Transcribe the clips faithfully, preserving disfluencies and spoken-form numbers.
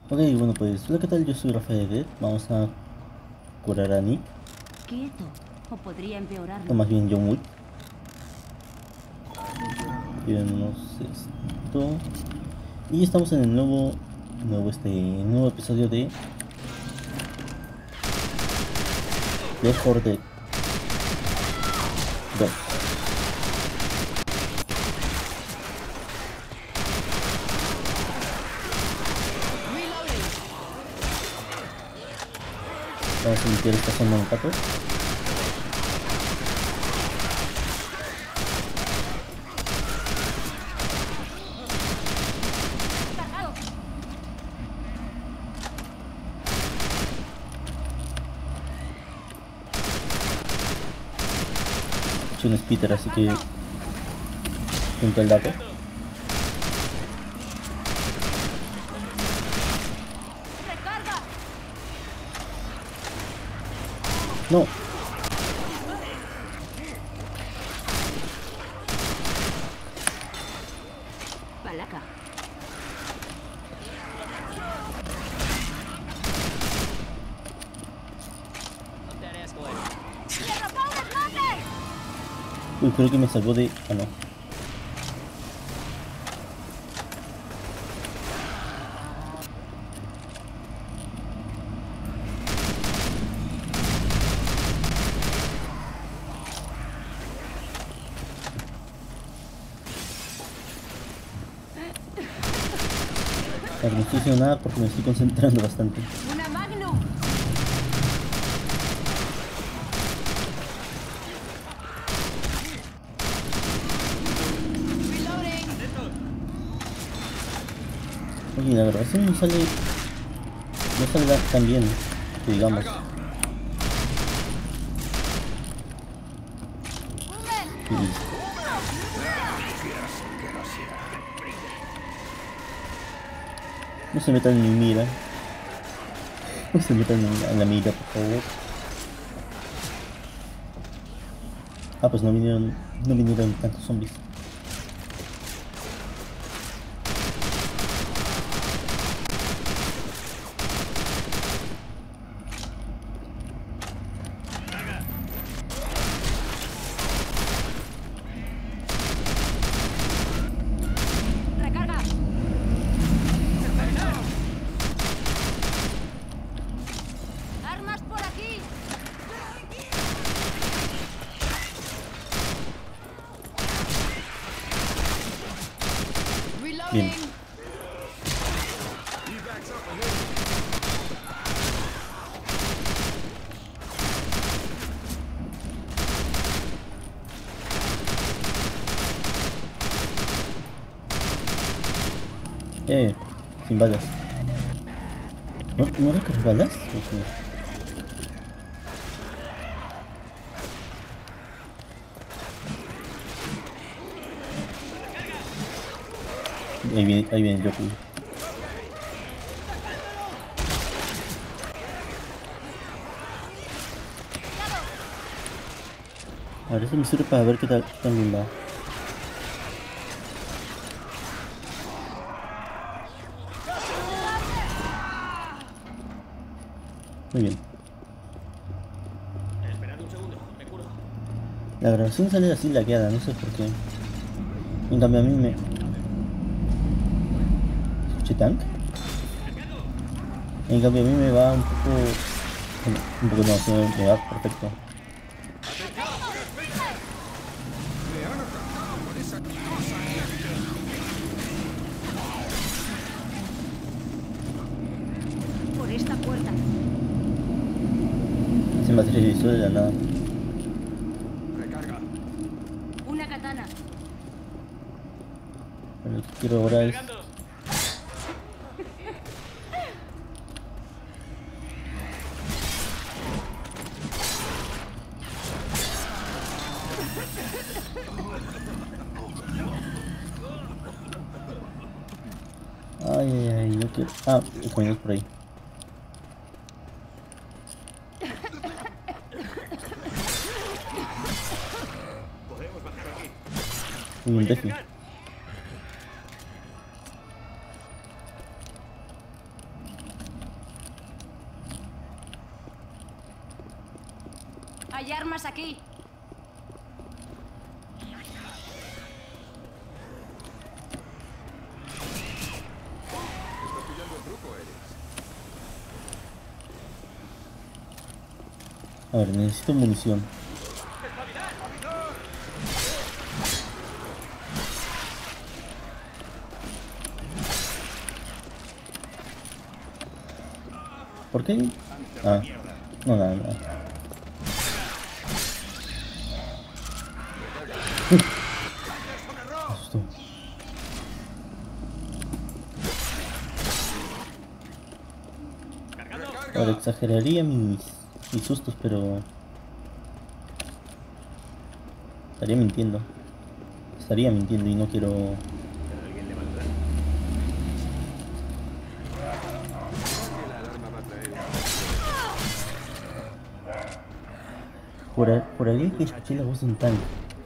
Ok, bueno pues, hola, ¿qué tal? Yo soy Rafael. Vamos a curar a Nick, Quieto, o podría empeorarlo. o más bien John Wick. Y vemos esto. Y estamos en el nuevo, nuevo, este, nuevo episodio de Left four Dead dos. Vamos a limpiar esta zona un rato. Soy un spitter, así que junto el dato. No. Palaca. Uy, creo que me salvó de... Ah, no. Vale, no estoy haciendo nada porque me estoy concentrando bastante. Una Magnum. Oye, la grabación no sale... No sale tan bien, que digamos. Y listo. No se metan en mi mira. No se metan en la, en la mira, por favor. Ah, pues no vinieron, no vinieron tantos zombies. Recarga. Armas por aquí. Bien. Eh, sin balas. ¿No, no recargas balas? ¿O sí? Ahí viene, ahí viene Joku. A ver, eso me sirve para ver qué tal también va. Muy bien. Esperad un segundo, me curo. La grabación sale así lagueada, no sé por qué. En cambio a mí me... ¿Escuché tank? En cambio a mí me va un poco... Bueno, un poco no, sino me va perfecto. Por esta puerta. Se materializó de la nada. Recarga. Una katana. Pero lo que quiero ahora es... Cargando. Ay, ay, ay, yo quiero... Ah, el camino es por ahí. Podemos bajar aquí. Muy bien, Defi. Hay armas aquí. Estás pillando el truco, eres. A ver, necesito munición. ¿Por qué? Ah, no, nada, nada. Uh, me asustó. Ahora exageraría mis, mis sustos, pero estaría mintiendo. Estaría mintiendo y no quiero. ¿Alguien le valdrá? La alarma va a traer un... Por, a- por ahí que escuché la voz de un tanque.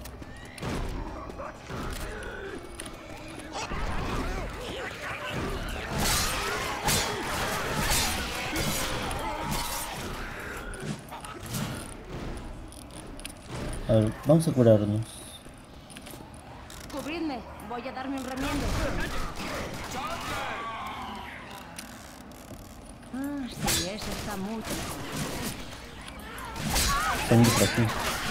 A ver, vamos a curarnos. Cubridme. Voy a darme un remiendo. Ah, sí, eso está mucho mejor. Están por aquí.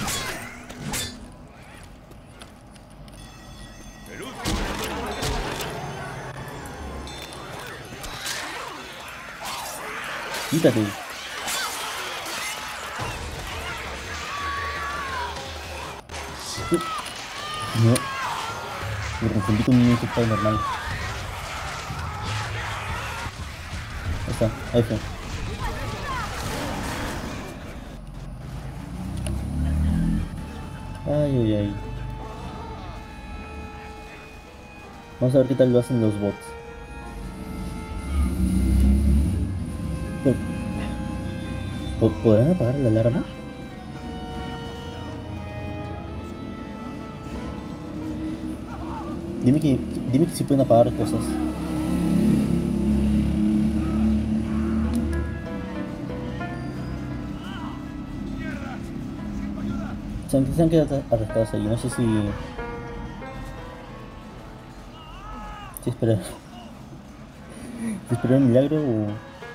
Quítate. No. Me confundí con un infectado normal. Ahí está, ahí fue. Ay, ay, ay. Vamos a ver qué tal lo hacen los bots. ¿Po- ¿Podrán apagar la alarma? Dime que, dime que sí pueden apagar cosas. Se han, se han quedado arrestados ahí, no sé si... Si esperar... Si esperar un milagro o...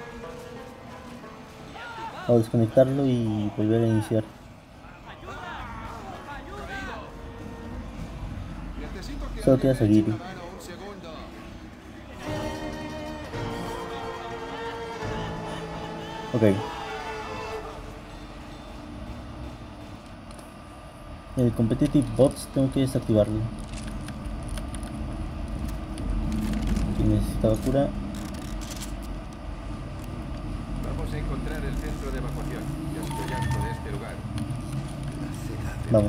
O desconectarlo y volver a iniciar. Necesito que Solo queda alguien me eche seguir. una mano un segundo. Ok. El Competitive Bots tengo que desactivarlo. Y necesitaba cura. Vamos a encontrar el centro de evacuación. Ya estoy harto de este lugar. Vamos.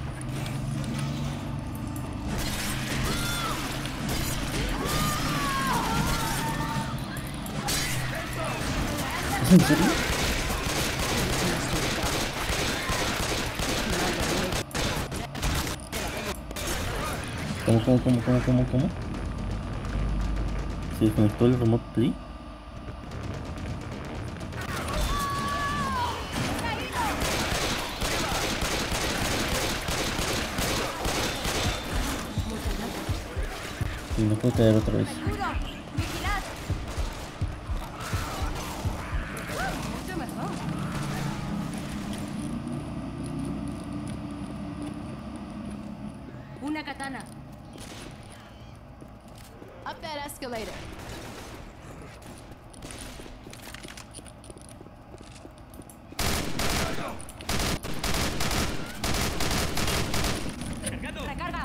¿Es en serio? ¿Cómo, cómo, cómo, cómo, cómo, cómo? ¿Se desconectó el remote play? Y no puedo caer otra vez. ¡Seguro! ¡Vigilad! Mucho mejor. Una katana. Up that escalator. Recarga.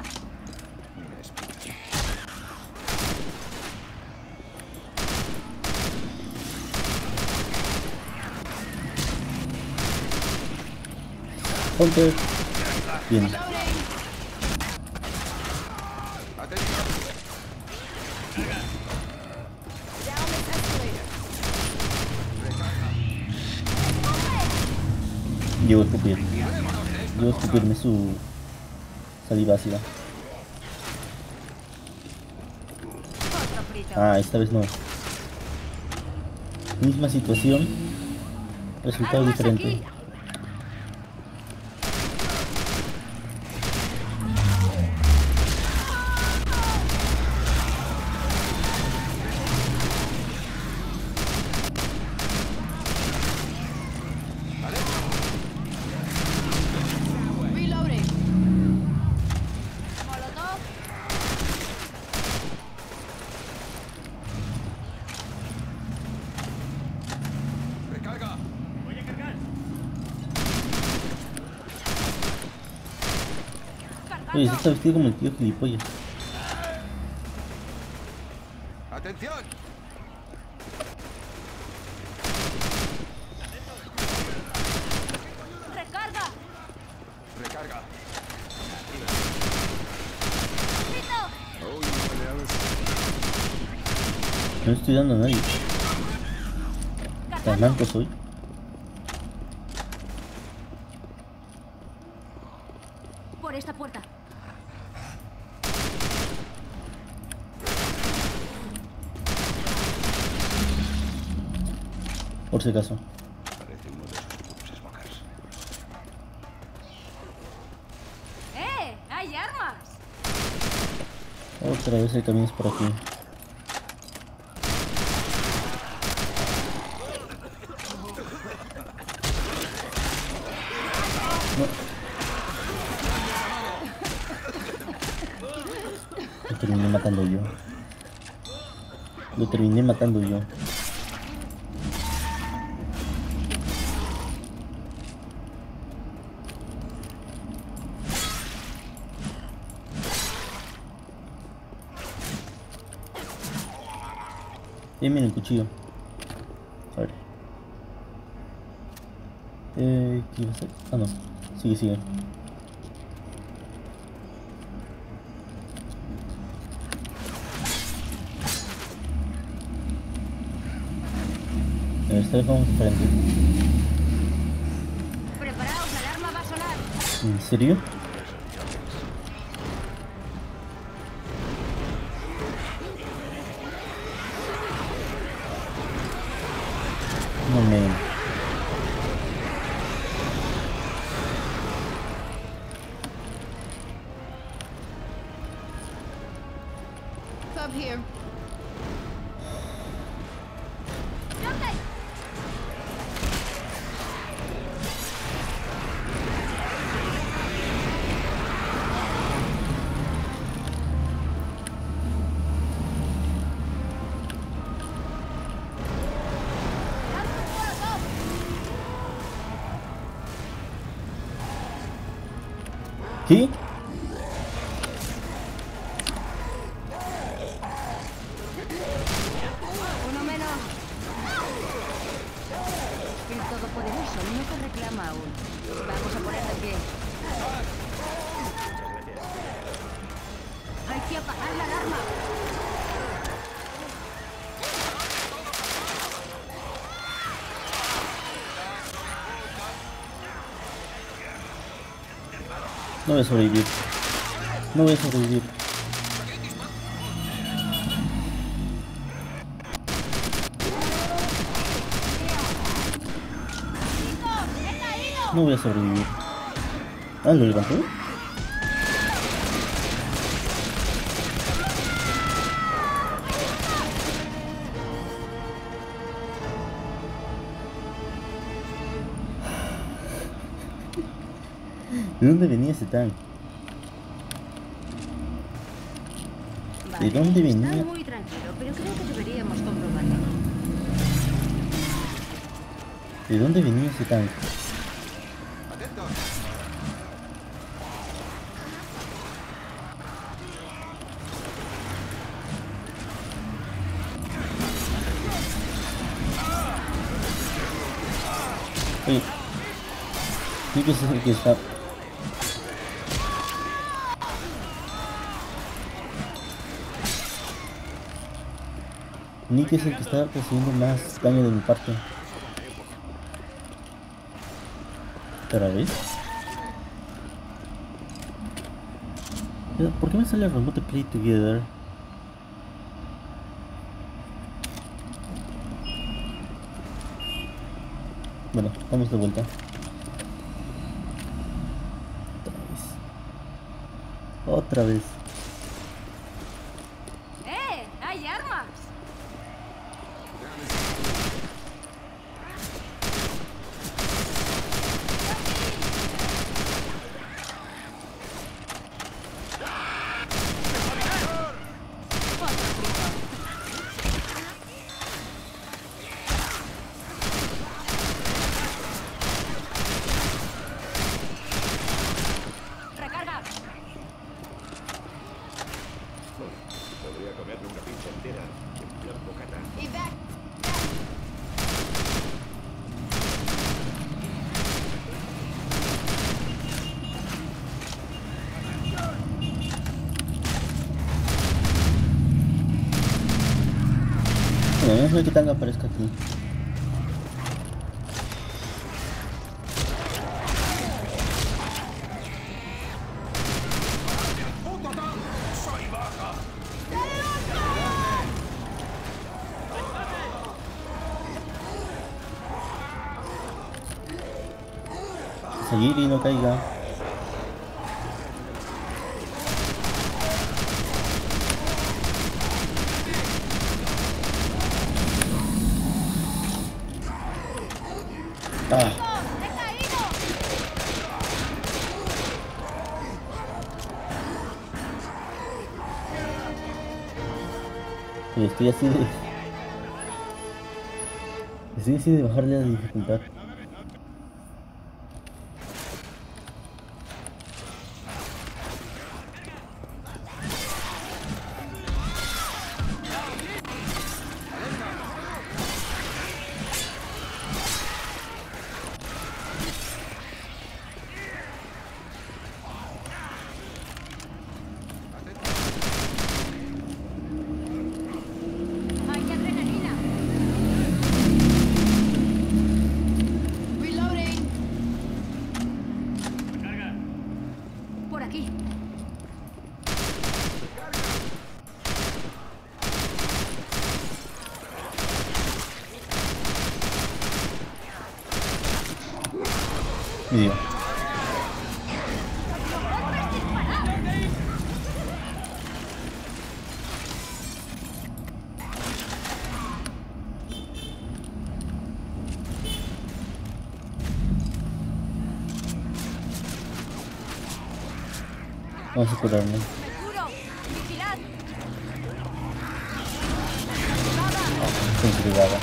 Ponte. Bien. Atención. Down this escalator. Llevo a escupir. Llevo a escupirme su saliva ácida. Otro frito. Ah, esta vez no. Misma situación. Resultado Armas diferente. aquí. Oye, se está vestido como el tío gilipollas. ¡Atención! ¡Recarga! Recarga. No estoy dando a nadie. Tan manco soy. Por esta puerta. Por si acaso. Parece uno de esos putos smokers. ¡Eh! ¡Hay armas! Otra vez el camino es por aquí. No. Lo terminé matando yo. Lo terminé matando yo. Eh, miren el cuchillo. A ver. Eh, ¿qué iba a hacer? Ah, no. Sigue, sigue. A ver, esta vez vamos diferente. Preparaos, la alarma va a sonar. ¿En serio? No me... Club here. ¿Qué? Uno menos. El Todopoderoso no te reclama aún. Vamos a poner de pie. Hay que apagar la alarma. No voy a sobrevivir. No voy a sobrevivir. No voy a sobrevivir. Ah, ¿lo levantó? ¿De dónde venía ese tanque? ¿De dónde venía? Está muy tranquilo, pero creo que deberíamos comprobarlo. ¿De dónde venía ese tanque? ¡Atentos! Oye, ¿sí que ese es el que está? Nick es el que está recibiendo más daño de mi parte. ¿Otra vez? ¿Por qué me sale Remote Play Together? Bueno, vamos de vuelta. Otra vez. Otra vez. ¡Eh! ¡Hay armas! ¡Recarga! Menos mal que Tanga aparezca aquí. Seguir y no caiga. Ah. Y estoy así de... Estoy así de bajarle la dificultad. ¡Hay adrenalina! Reloading. Por aquí. Video. Vamos a curarme. ¡Me curo! ¡Vigilad! Estoy intrigada.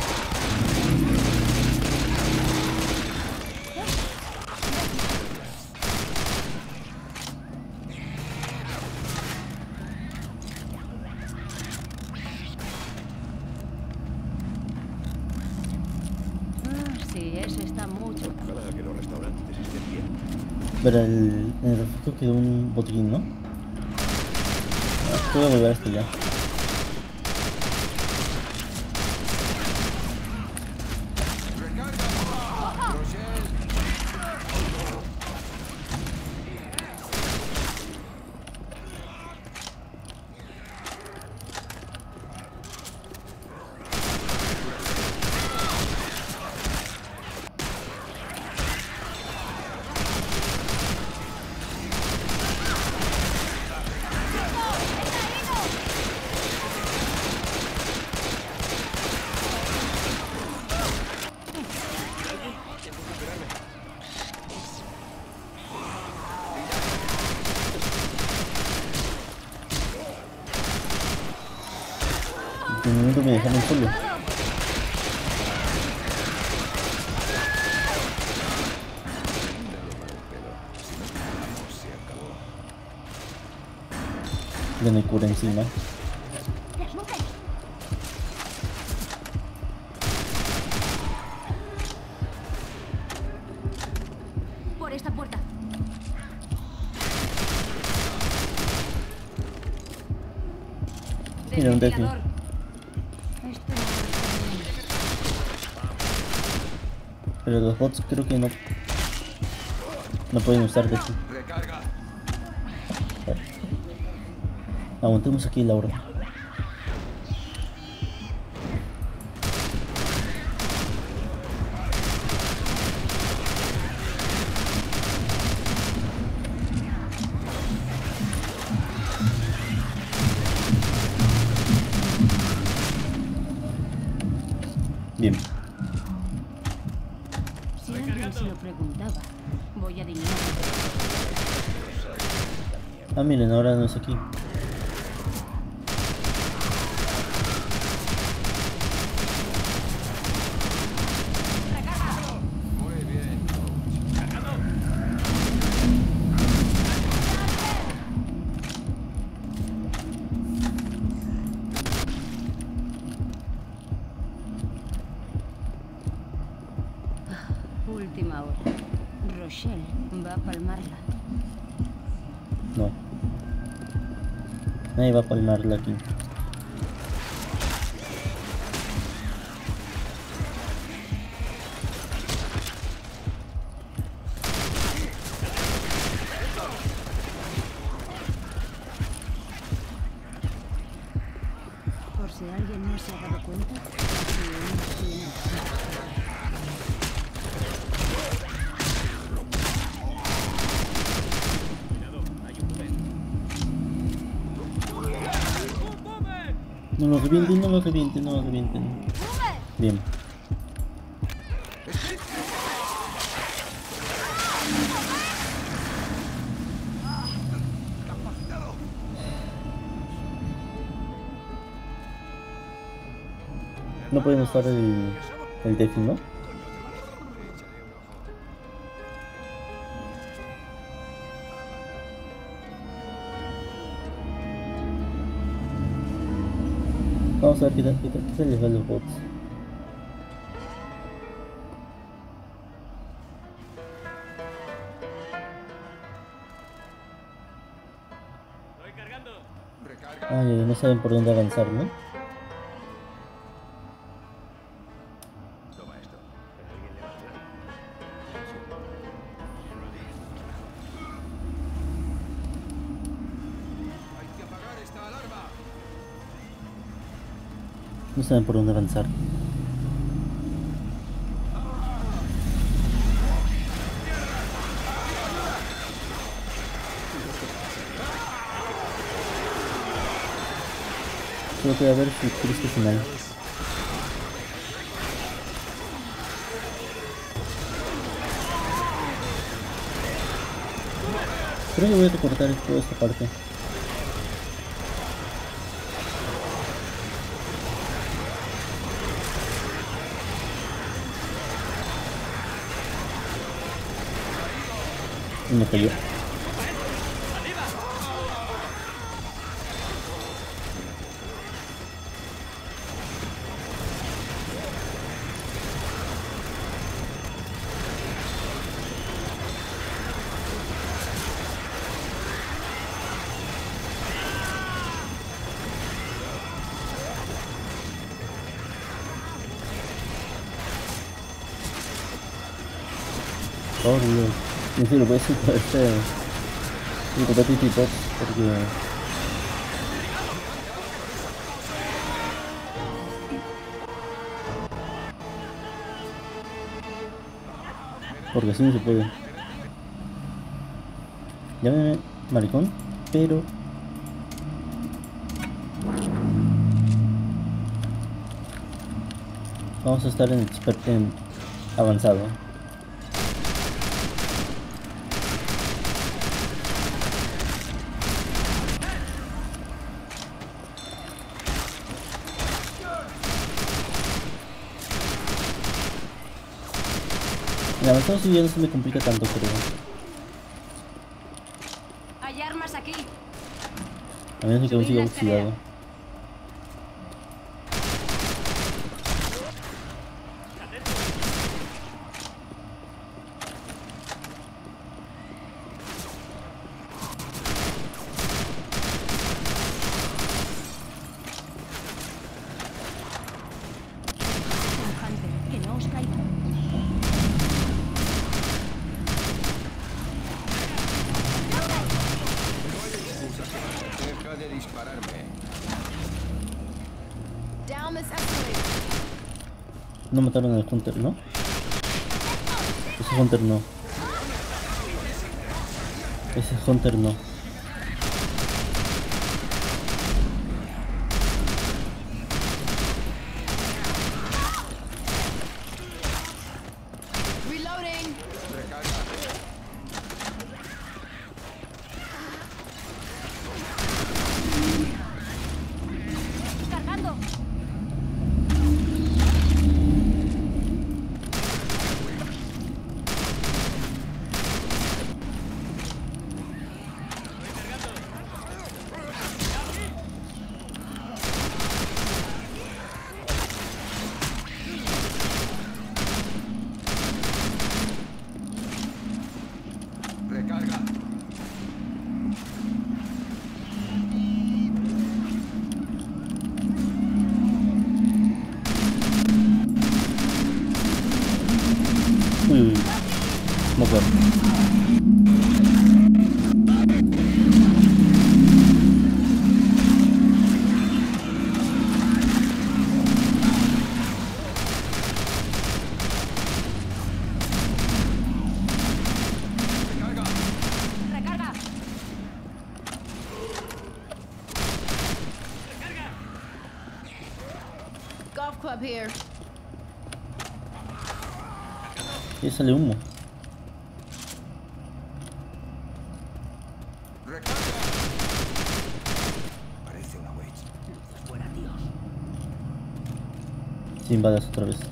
Ah, sí, ese está mucho. Ojalá que los restaurantes estén bien. Pero el, en el refugio quedó un botiquín, ¿no? Voy a volver a esto ya. En un momento me dejaron solo. Ya no hay cura encima. Por esta puerta. Mira, un Delphi. Desfibrilador. Esto no está bien. Pero los bots creo que no... No pueden usar de aquí. Recarga. Aguantemos aquí la horda. Bien. Si alguien se lo preguntaba, voy a adivinar. Ah, miren, ahora no es aquí. Muy bien. Última hora. Rochelle va a palmarla. No. Nadie va a palmarla aquí. No lo revienten, no lo revienten, no lo revienten. Bien. No pueden usar el, el Defi, ¿no? Vamos a ver qué tal, qué tal, qué tal les va a los bots. Ah, ya, no saben por dónde avanzar, ¿no? Toma esto. Hay que apagar esta alarma. No saben por dónde avanzar. Solo queda ver su triste final. Creo que voy a recortar toda esta parte. Y me cayó. Oh Dios, en serio voy a hacer todo este el competitive box porque porque así no se puede. Llámeme maricón, pero vamos a estar en expert en avanzado. En avanzado si ya no se me complica tanto, creo. Hay armas aquí. A menos que aún siga Subid la escalera. oxidado. Hunter, que no os caiga. Deja de dispararme. Down this escalator. No mataron al Hunter, ¿no? Ese Hunter no. Ese Hunter no. Reloading. Cargando. Recarga. Uy, uy. No puedo. Recarga. Recarga. here. Y sale humo. ¡Recarga! Parece una wedge. Fuera, Dios. Sin balas otra vez.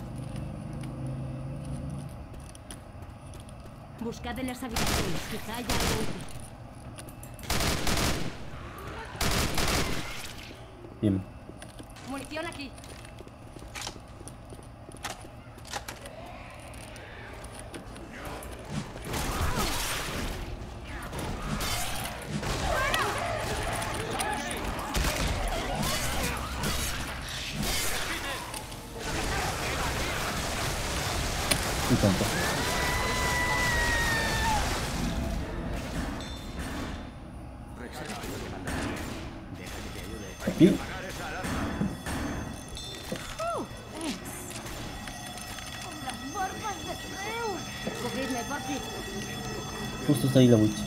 Buscad en las habitaciones, quizá haya algo útil. Bien. Munición aquí. Y tanto. Aquí. ¡Las barbas de Zeus! Cogidme, papi. Justo está ahí la witch.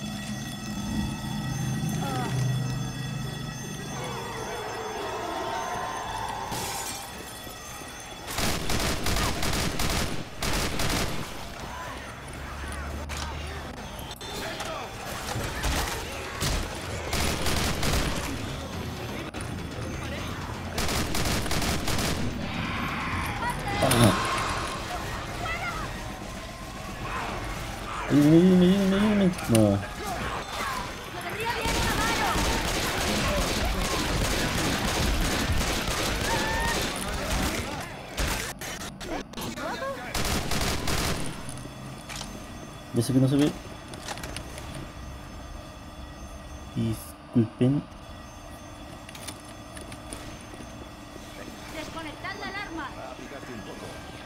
Ayúdame, ayúdame, ayúdame, ayúdame. No. ¡Me vendría bien una mano! Ya sé que no se ve. Disculpen. ¡Desconectad la alarma! Aplicaste un poco.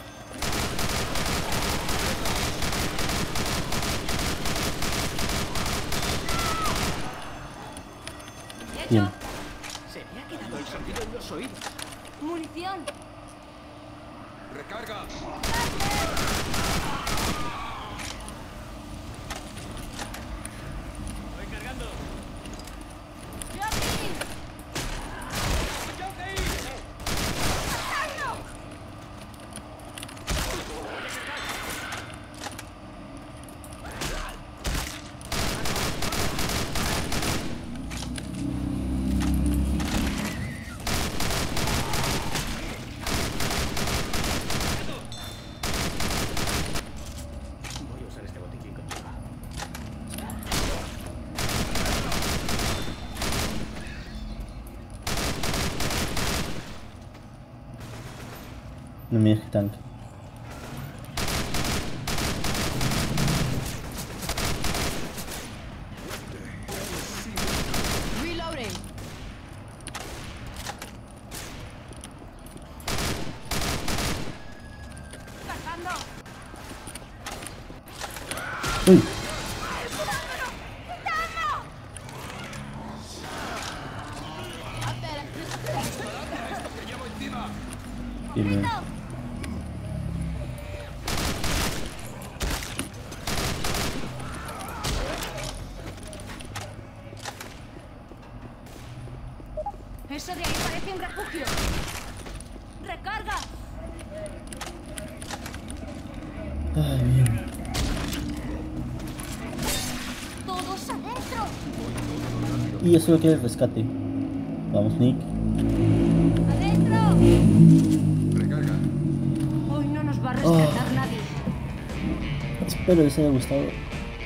¡Hecho! Bien. Se me ha quedado el sonido en los oídos. ¡Munición! ¡Recarga! Voy a usar este botiquín contigo. No me dejes tanque. Reloading. ¡Cargando! ¡Uy! Up better. Bien, bien. Eso de ahí parece un refugio. ¡Recarga! Ay, bien. ¡Todos adentro! Y eso que es el rescate. Vamos, Nick. ¡Adentro! ¡Recarga! Hoy no nos va a rescatar nadie. Espero les haya gustado.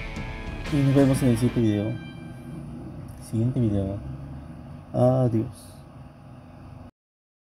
Y nos vemos en el siguiente video. Siguiente video. Adiós.